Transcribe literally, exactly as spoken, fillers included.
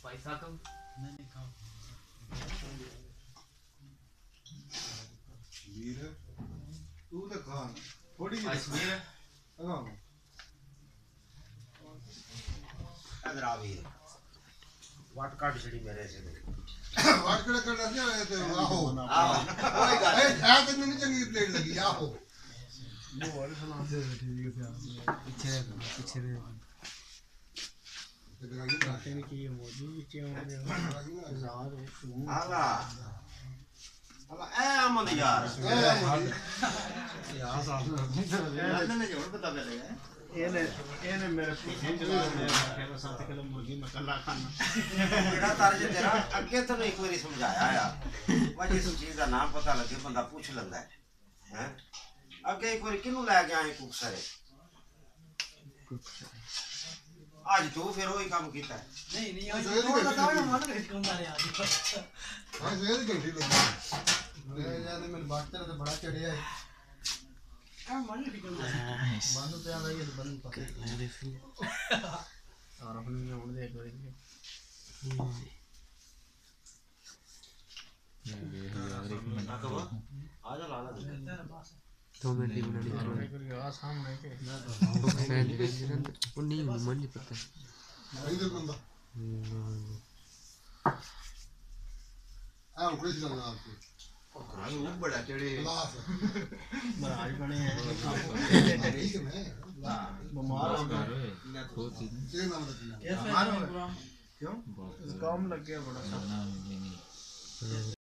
पैसा तो मैंने कहा वीर तू तो खान थोड़ी जी कश्मीर हां इधर आ वीर वाट काट छड़ी मेरे से वाट कड़ कर रहे ते आहो आओ कोई गल ए था तो नहीं चंगी प्लेट लगी आहो वो और सलाम से ठीक है पीछे पीछे ते की मोदी पीछे आला आला ए अमन यार यार साहब ने जोड़ पता पहले ਇਹਨੇ ਇਹਨੇ ਮੇਰੇ ਪੀਛੇ ਚਲਾ ਰਿਹਾ ਹੈ ਮੈਂ ਸੱਤ ਕਿਲੋ ਮੁਰਗੀ ਮੈਂ ਕੱਲਾ ਖਾਣਾ ਜਿਹੜਾ ਤਰਜ ਤੇਰਾ ਅੱਗੇ ਤੈਨੂੰ ਇੱਕ ਵਾਰੀ ਸਮਝਾਇਆ ਆ ਵਾ ਜਿਸ ਚੀਜ਼ ਦਾ ਨਾਮ ਪਤਾ ਲੱਗੇ ਬੰਦਾ ਪੁੱਛ ਲੈਂਦਾ ਹੈ ਹੈ ਅੱਗੇ ਇੱਕ ਵਾਰੀ ਕਿਹਨੂੰ ਲੈ ਕੇ ਆਏ ਕੁਕਸਰੇ ਅੱਜ ਤੂੰ ਫਿਰ ਉਹੀ ਕੰਮ ਕੀਤਾ ਨਹੀਂ ਨਹੀਂ ਉਹ ਤਾਂ ਤਾਂ ਮਨ ਵਿੱਚ ਕੰਦਾ ਰਿਹਾ ਅੱਜ हां सवेर घंटी लगी ਮੇਰੇ ਯਾਰ ਮੈਨੂੰ ਬਾਤਰ ਤੇ ਬੜਾ ਚੜਿਆ ਹੈ ਆ ਮਨ ਵਿੱਚ ਕੰਦਾ ਬੰਦ ਤੇ ਆਂਦਾ ਇਹ ਬੰਦ ਪਤਾ ਨਹੀਂ ਫਿਰ ਔਰ ਹੁਣ ਮੈਂ ਹੁਣ ਦੇਖ ਰਹੀ ਹਾਂ ਆ ਜਾ ਲਾ ਲਾ दो मिनट ही बनानी है आ सामने के तो फैन वो नहीं मन नहीं पता नहीं दे बंदा आ उकड़ी चला आपको ਉਹ ਬੜਾ ਚੜੇ लाफ महाराज बने हैं ठीक है मैं बीमार हो गए ये नाम रखना बीमार हो गए क्यों काम लग गया बड़ा